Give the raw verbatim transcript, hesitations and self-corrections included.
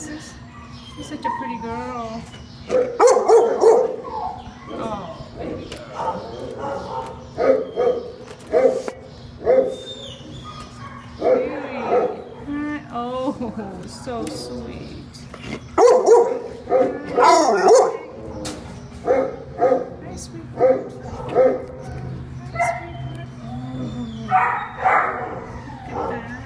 kisses. You're such a pretty girl. Oh, baby girl. Hi. Oh, so sweet. Hi, sweetheart. Hi, sweetheart. Oh, look at that.